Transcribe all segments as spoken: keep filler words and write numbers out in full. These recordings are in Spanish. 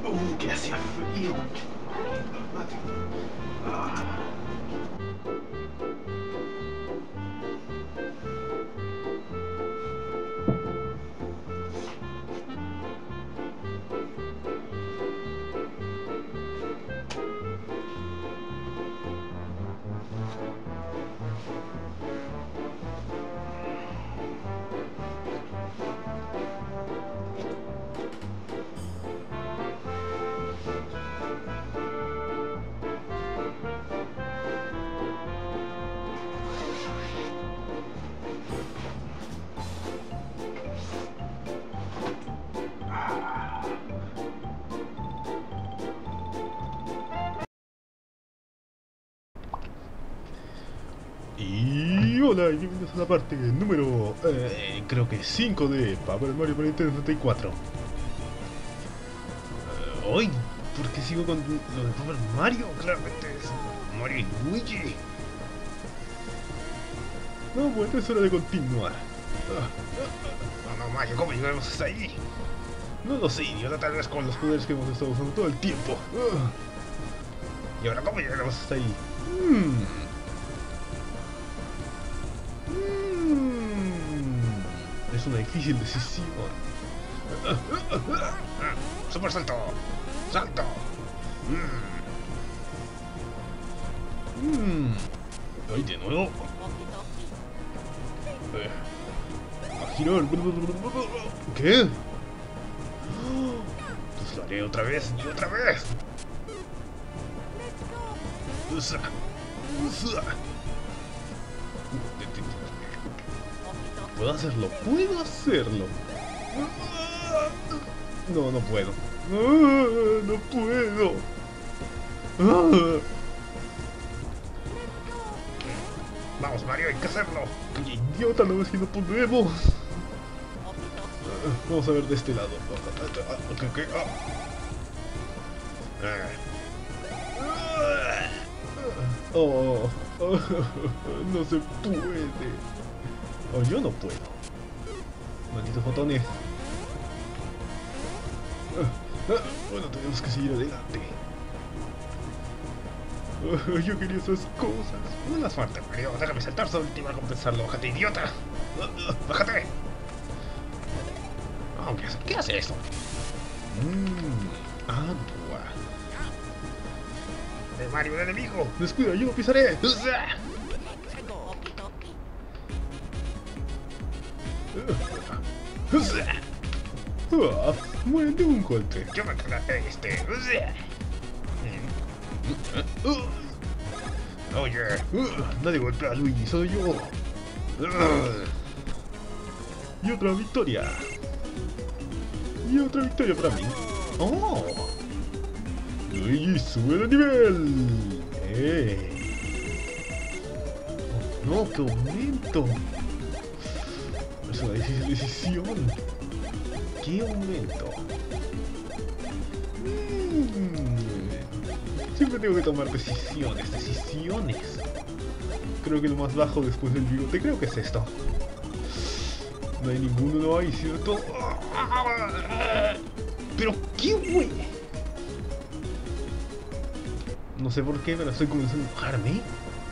Uh, que hacía frío. Ah. Y hola y bienvenidos a la parte número, eh, creo que cinco de Paper Mario para Nintendo sesenta y cuatro. Eh, hoy, ¿por qué sigo con lo de Paper Mario? Claramente es Mario y Luigi. No, bueno, es hora de continuar. No, no, Mario, ¿cómo llegamos hasta ahí? No lo sé, idiota, tal vez con los poderes que hemos estado usando todo el tiempo. ¿Y ahora cómo llegamos hasta ahí? Hmm. Es una difícil decisión. ¡Super salto! ¡Salto! Mmm. Ahí de nuevo. Eh. A girar. ¿Qué? Pues lo haré otra vez y otra vez. Usa. Usa. ¿Puedo hacerlo? ¡Puedo hacerlo! No, no puedo. No puedo. Vamos, Mario, hay que hacerlo. ¡Qué idiota! No ves que no podemos. Vamos a ver de este lado. Okay, okay. Oh. Oh. No se puede. Oh, yo no puedo. Malditos botones. Ah, ah, bueno, tenemos que seguir adelante. Oh, yo quería esas cosas. Una suerte, Mario. Déjame saltar sobre ti para compensarlo. ¡Bájate, idiota! ¡Bájate! Oh, ¿qué, hace? ¿Qué hace esto? Mmm, agua. ¡Eh, Mario, un enemigo! Descuida, yo lo pisaré. Ah, muere de un golpe. Yo me quedaré este. Oye, Uh, nadie golpea a Luigi, soy yo. Uh, y otra victoria. Y otra victoria para mí. Oh, Luigi sube de nivel. Eh. Oh, no, qué aumento. Es una difícil decisión. ¿Qué aumento? Mm. Siempre tengo que tomar decisiones, decisiones. Creo que lo más bajo después del bigote, creo que es esto. No hay ninguno, no hay, ¿cierto? Pero qué güey. No sé por qué, pero estoy comenzando a enojarme.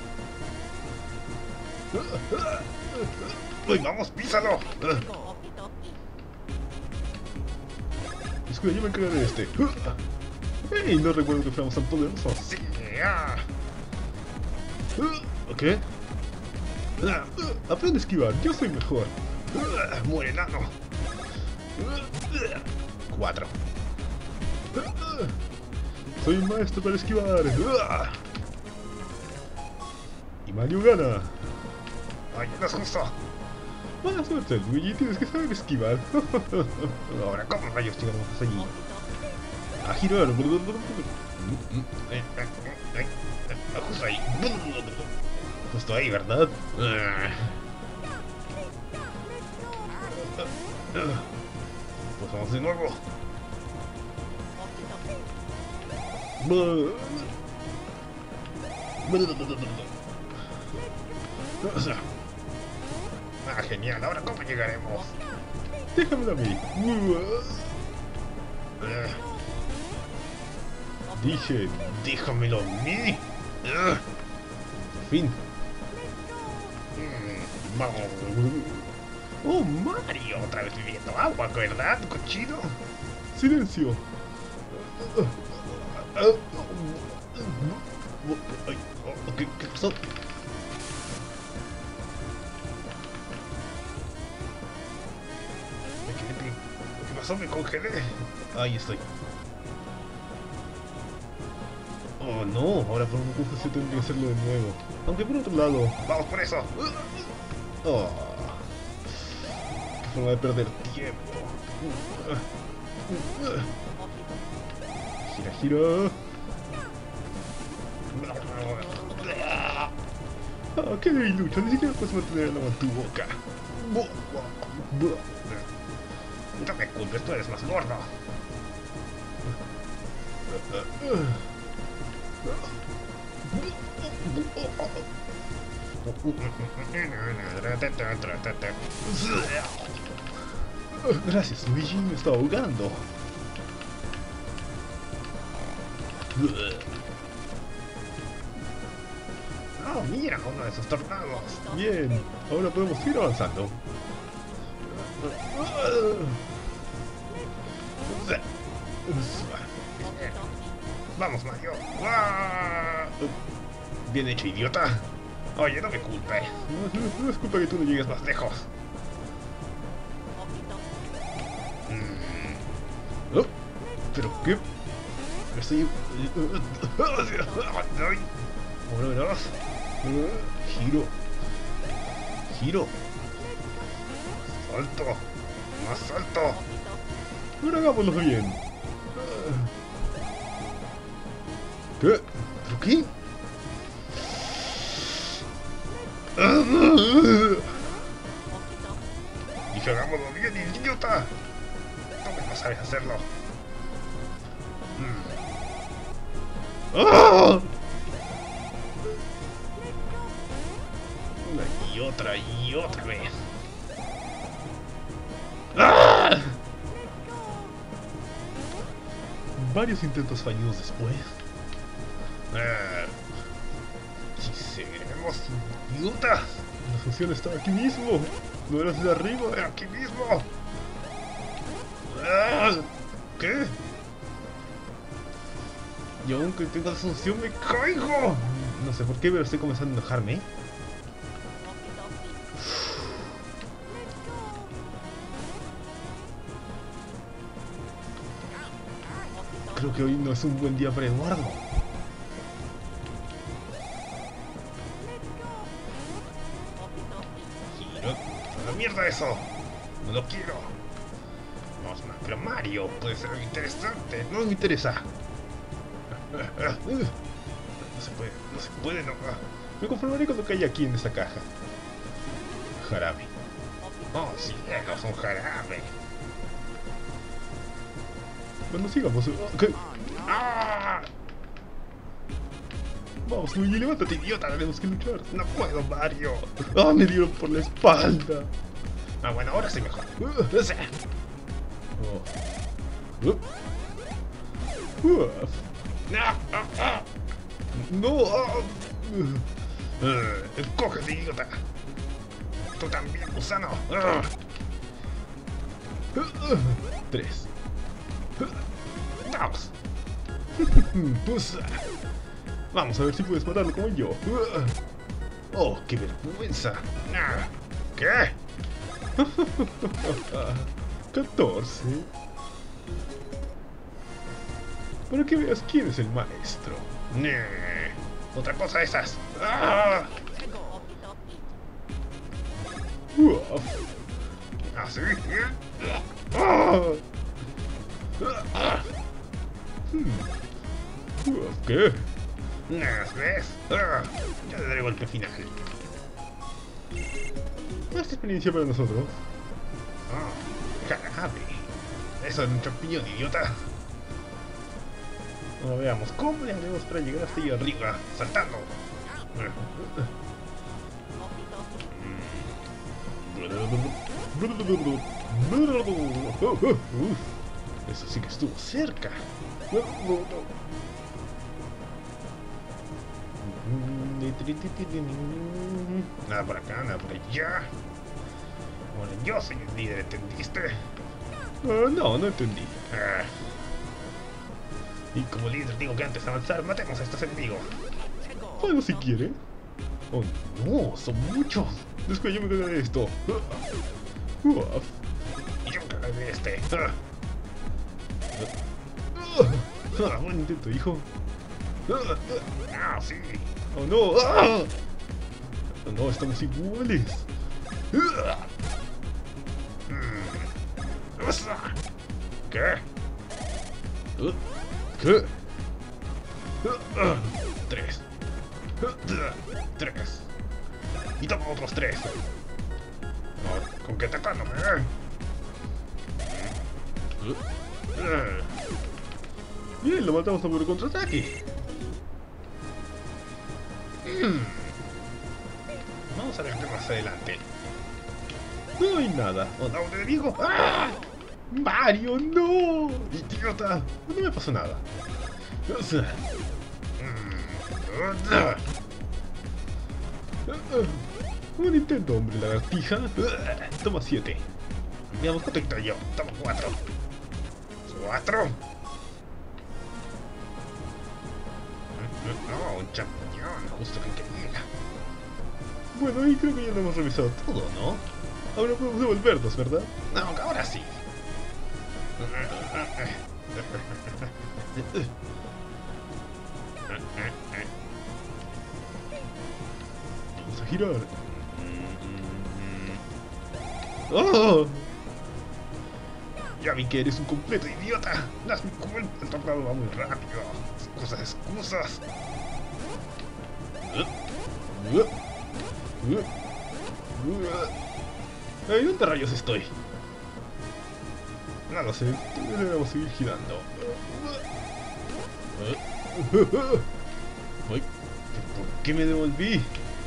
¡Uy, vamos, písalo! Escucha, yo me encargaré de este. ¡Ey! No recuerdo que fuéramos tan poderosos. Sí, ah. ¿Qué? Aprende a esquivar, yo soy mejor. ¡Muere, enano! Cuatro. Soy un maestro para esquivar. Y Mario gana. ¡Ay, no es justo! Mala suerte, Luigi, tienes que saber esquivar. Ahora, ¿cómo rayos llegamos Vamos allí. A girar. Justo ahí. Justo ahí, ¿verdad? Pues vamos de nuevo. Ah, genial. Ahora, ¿cómo llegaremos? Déjamelo a mí. Dije, Déjamelo a mí. Ugh. fin. Mm, vamos. Oh, Mario, otra vez viviendo agua, ¿verdad, cochino? Silencio. Ay, oh, ¿qué, ¿Qué pasó? Me quedé pe- ¿Qué pasó? Me congelé. Ahí estoy. Oh no, ahora por un curso se tendría que hacerlo de nuevo. Aunque por otro lado... Vamos por eso. Oh, qué forma de perder tiempo. Gira, gira. Ah, qué débil lucha, ni siquiera puedes mantener el agua en tu boca. No me culpes, tú eres más gordo. Gracias, Luigi, me está ahogando. Oh, mira, uno de esos tornados. Bien, ahora podemos ir avanzando. Vamos, Mario. Bien hecho, idiota. Oye, no me culpe. No, no, no es culpa que tú no llegues más Más lejos. Mm. Oh, ¿pero qué? Estoy... Ay, Uno, dos... Giro... Giro... Salto. Más salto. Ahora hagámoslo bien. ¿Qué? ¿Pero qué? Dije, hagámoslo bien, idiota. ¿Cómo no sabes hacerlo? Mm. ¡Ah! Una y otra y otra vez. ¡Ah! Varios intentos fallidos después. Ah, si seguiremos, idiota. La solución está aquí mismo. No eras de arriba. Aquí mismo. Ah, ¿qué? Y aunque tenga la solución me caigo. No sé por qué, pero estoy comenzando a enojarme. Creo que hoy no es un buen día para Eduardo. Giro. ¡A la mierda eso! No lo quiero. Vamos, ma- pero Mario puede ser algo interesante. No me interesa. No se puede, no se puede, no. Ah. Me conformaré cuando caiga aquí en esta caja. Jarabe. Oh, cielos, un jarabe. Bueno, sigamos. ¿Qué? ¡Ah! Vamos, Luigi, levántate, idiota. Idiota, tenemos que luchar. No puedo, Mario. Ah, me dieron por la espalda. Ah, bueno, ahora sí mejor. Uh, Sí. oh. Uh. Uh. Ah, ah, ah. No. ah. Uh. Uh, cógete, idiota. Tú también, gusano. Ah. Uh, uh. Tres. Vamos. Pues, vamos a ver si puedes matarlo como yo. Oh, qué vergüenza. Ah, ¿qué? catorce. Para que veas quién es el maestro. Nee. Otra cosa de esas. Ah. Uaf. ¿Así? Ah. Ah. Hmm. Uaf, ¿qué? ¿Ves? Ah. Ya le daré golpe final. Esta experiencia para nosotros. Ah, jarabe. Eso es un champiñón, idiota. Ahora veamos cómo le haremos para llegar hasta allá arriba. Arriba, saltando. Eso sí que estuvo cerca. Nada por acá, nada por allá. Bueno, yo soy el líder, ¿entendiste? Ah, no, no entendí. Ah. Y como líder digo que antes de avanzar, matemos a estos enemigos. Bueno, si quiere. Oh, no, son muchos. Después yo me cagaré de esto. Uaf. Y yo me cagaré de este. Ah. Ah, buen intento, hijo. Ah, sí. Oh, no. Ah. Oh, no, estamos iguales. Mm. Usa. ¿Qué? Uh, ¿Qué? Uh, tres. Uh, tres. Y toma otros tres. No, ¿con qué atacándome, eh? Uh, Uh. Bien, lo matamos a por contraataque. Mm. Vamos a ver qué más adelante. No hay nada. ¿O no, un enemigo? ¡Ah! Mario, no. ¡Idiota! No me pasó nada. Mm. Uh. Un intento, hombre, lagartija. Toma siete. Veamos cuánto quito yo. Toma cuatro. ¿Cuatro? No, un champiñón, justo que quería. Bueno, y creo que ya lo hemos revisado todo, ¿no? Ahora podemos devolvernos, ¿verdad? No, ahora sí. Vamos a girar. ¡Oh! Ya vi que eres un completo idiota. No es mi culpa, el tornado va muy rápido. Excusas, excusas. Ay, ¿dónde rayos estoy? No lo sé, debemos seguir girando. Ay, ¿por qué me devolví?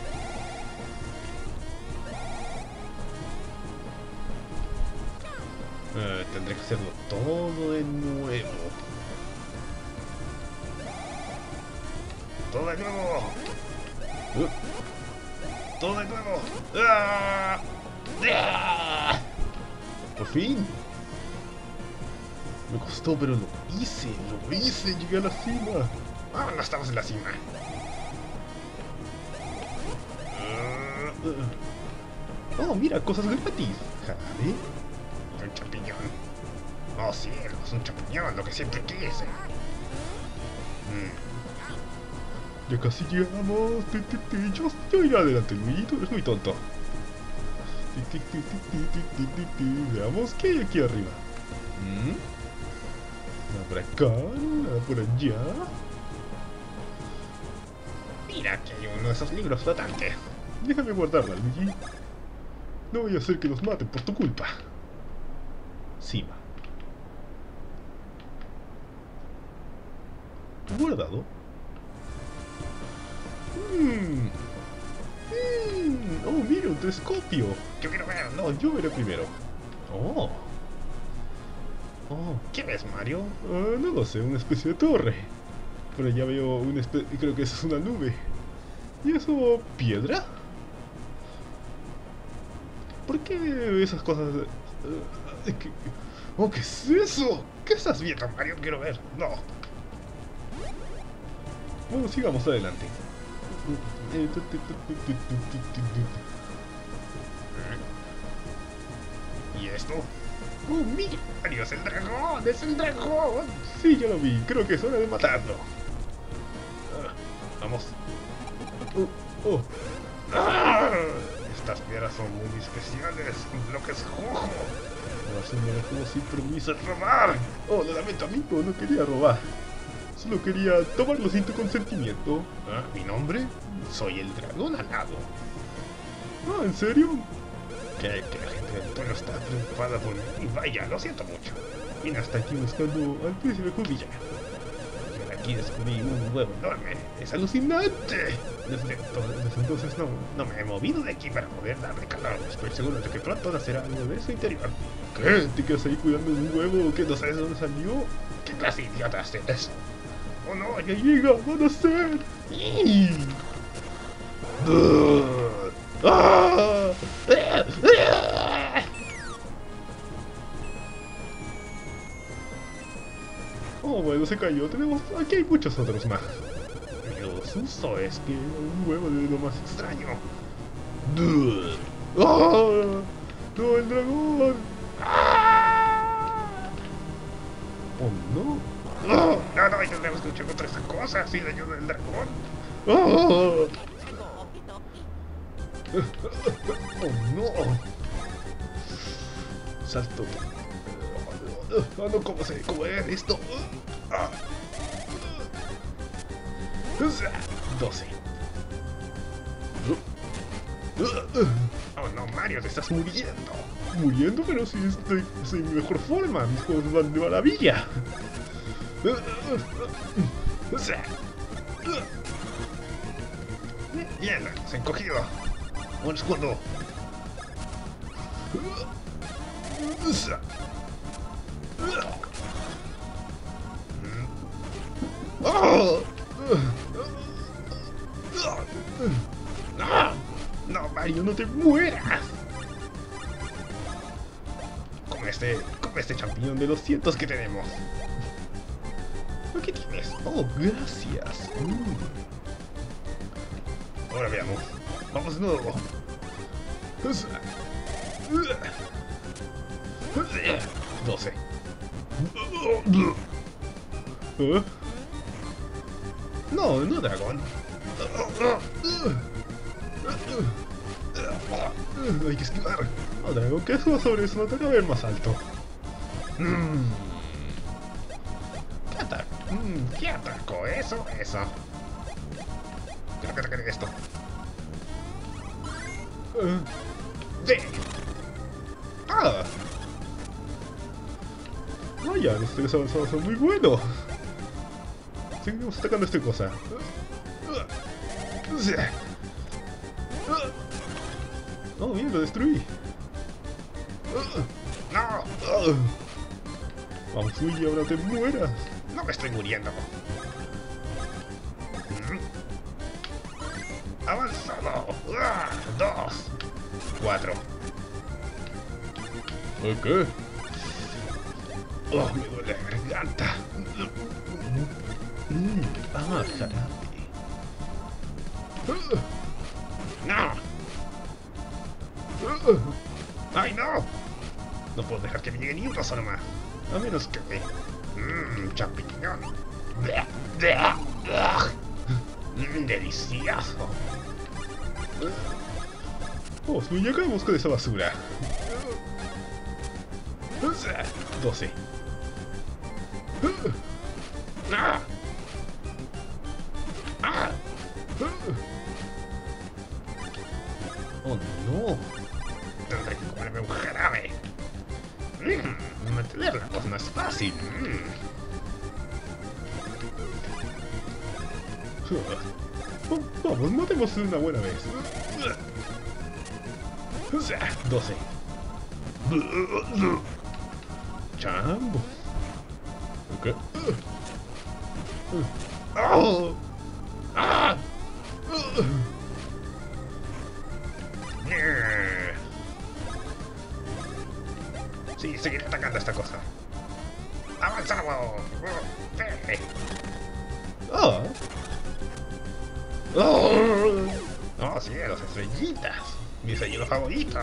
Eh, tendré que hacerlo todo de nuevo. Todo de nuevo. Uh, Todo de nuevo. ¡Ah! ¡Ah! por fin. Me costó, pero lo hice, lo hice, llegué a la cima. Ah, no estamos en la cima. Uh, oh, mira, cosas gratis. Jade. Un champiñón. Oh, cielos, un champiñón, lo que siempre quise. Mm. Ya casi llegamos. Ti, ti, ti. Yo, yo iré adelante, Luigi, tú eres muy tonto. Ti, ti, ti, ti, ti, ti, ti, ti. Veamos qué hay aquí arriba. ¿Mm? Nada por acá, nada por allá. Mira que hay uno de esos libros flotantes. Déjame guardarla, Luigi. No voy a hacer que los maten por tu culpa. Cima. Guardado. Mmm. Mmm. Oh, mira, un telescopio. Yo quiero ver. No, yo veré primero. Oh. Oh. ¿Qué ves, Mario? Ah, no lo sé, una especie de torre. Pero ya veo una especie... Creo que eso es una nube. ¿Y eso piedra? ¿Por qué esas cosas...? Uh, ¿qué... Oh, ¿qué es eso? ¿Qué estás viendo, Mario? Quiero ver. No. Bueno, sigamos adelante. ¿Y esto? ¡Oh, mira! ¡Mario, es el dragón! ¡Es el dragón! Sí, ya lo vi. Creo que es hora de matarlo. Ah, vamos. Oh, oh. ¡Ah! Estas piedras son muy especiales. Bloques rojo. La señora como sin permiso. ¡Robar! Oh, lo lamento, amigo. No quería robar. Solo quería tomarlo sin tu consentimiento. ¿Ah? ¿Mi nombre? Soy el dragón alado. Ah, ¿en serio? Que, que la gente del pueblo está preocupada por mí. Y vaya, lo siento mucho. Vine hasta aquí buscando al príncipe Judilla. Yo de aquí descubrí un huevo enorme. ¡Es alucinante! Desde entonces, desde entonces no, no me he movido de aquí para poder darle calor. Estoy seguro de que pronto nacerá algo de su interior. ¿Qué? ¿Te quedas ahí cuidando de un huevo que no sabes de dónde salió? ¿Qué clase de idiota es eso? ¡Oh no! ¡Ya llega! ¡Van a ser! ¡Y! ¡Ah! Oh, bueno, se cayó. Tenemos... Aquí hay muchos otros más. El susto es que un huevo de lo más extraño. ¡Ah! ¡No, el dragón! ¡Ah! ¡Oh, no! ¡Oh! No, no, tenemos que luchar contra esta cosa sin la ayuda del dragón. ¡Oh! ¡Oh, no! Salto. Ah, no, ¿cómo se cómo es esto? Ah. doce. Oh no, Mario, te estás muriendo. Muriendo, pero si estoy, estoy en mi mejor forma. Mis juegos van de maravilla. Bien, se ha encogido. Un escudo. No, Mario, no te mueras. Come este, come este champiñón de los cientos que tenemos. ¿Qué tienes? Oh, gracias. Mm. Ahora veamos. Vamos de nuevo. doce. ¿Eh? No, no, dragón. Hay que esquivar. Oh, dragón, ¿qué es sobre eso? No te cabe más alto. Mm. ¿Qué ataco? Mm, ¿Qué ataco? Eso, eso. Creo que atacaré esto. Uh. Sí. Ah. Vaya, los tres avanzados son muy buenos. Seguimos atacando esta cosa. Oh, bien, lo destruí. No. Vamos, Luigi, ahora te mueras. No me estoy muriendo. Avanzado. Dos. Cuatro. ¿Qué? Oh, me duele la garganta. Mm. Ah, jarabe. ¡No! ¡Ay, no! No puedo dejar que me llegue ni uno solo más. A menos que... Mmm, champiñón. Mmm, delicioso. Oh, ya acabamos con esa basura. doce. ¡Ah! ¡Ah! ¡Oh, no! Tendré que comerme un jarabe. Mmm, mantener la voz no es fácil. Mm. Vamos, matemos una buena vez. doce. Chambo. Ok. ¡Oh! ¡Ah! Sí, seguiré atacando a esta cosa. ¡Avanzamos! Sí. ¡Oh! ¡Oh! ¡Oh, cielos, estrellitas! Mi desayuno favorito.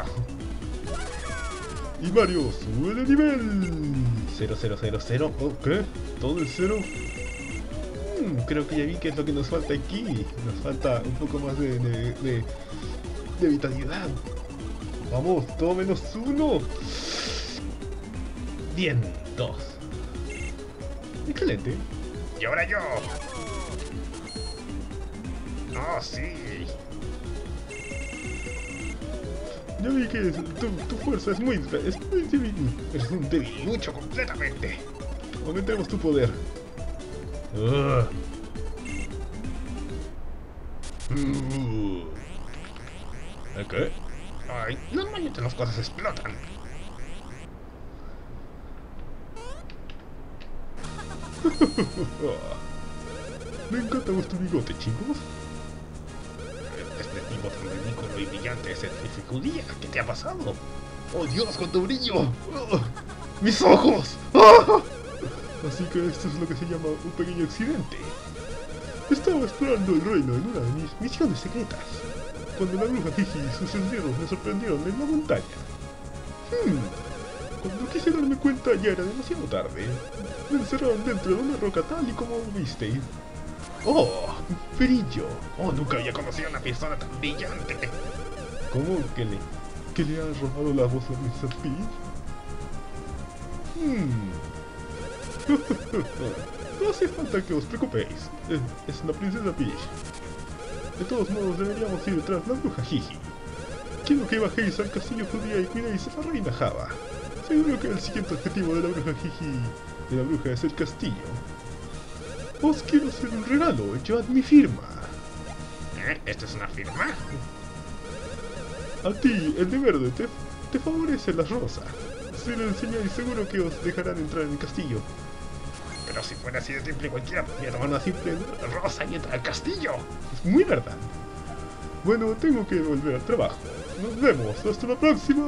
Y Mario sube de nivel. cero, cero, cero, cero. ¿Oh, qué? ¿Todo el cero? Hmm, creo que ya vi qué es lo que nos falta aquí. Nos falta un poco más de, de, de, de vitalidad. Vamos, todo menos uno. Bien, dos. Excelente. Y ahora yo. Oh, sí. Ya vi que tu, tu fuerza es muy, es muy débil. Eres un debilucho completamente. Aumentemos tu poder. Uh. Uh. ¿Qué? Ay, normalmente las cosas explotan. Me encanta vuestro bigote, chicos. este tipo tan ridículo y brillante es el Judía. ¿Qué te ha pasado? ¡Oh Dios, cuánto brillo! ¡Oh! ¡Mis ojos! ¡Oh! Así que esto es lo que se llama un pequeño accidente. Estaba explorando el reino en una de mis misiones secretas, cuando la bruja Gigi y sus esbirros me sorprendieron en la montaña. Hmm. Cuando quise darme cuenta ya era demasiado tarde. Me encerraron dentro de una roca tal y como visteis. ¡Oh! ¡Brillo! ¡Oh! Nunca había conocido a una persona tan brillante. ¿Cómo que le, que le han robado la voz a mister Peach? Hmm. No hace falta que os preocupéis. Es, es la princesa Peach. De todos modos deberíamos ir tras la bruja Gigi. Quiero que bajéis al castillo Judía y cuidéis a la reina Java. Seguro que el siguiente objetivo de la bruja Gigi de la bruja es el castillo. Os quiero hacer un regalo, llevad mi firma. ¿Eh? ¿Esto es una firma? A ti, el de verde, te, te favorece la rosa. Si lo enseñáis seguro que os dejarán entrar en el castillo. Pero si fuera así de simple, cualquiera podría tomar una simple rosa y entrar al castillo. Es muy verdad. Bueno, tengo que volver al trabajo. Nos vemos, hasta la próxima.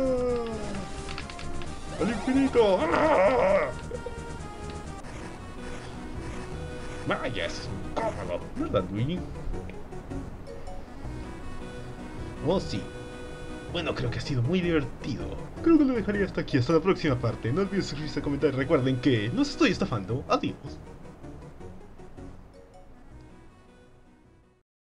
¡Al infinito! ¡Ah! Vaya, es incómodo, ¿verdad, Luigi? Oh, sí. Bueno, creo que ha sido muy divertido. Creo que lo dejaría hasta aquí, hasta la próxima parte. No olviden suscribirse, comentar y recuerden que los estoy estafando. Adiós.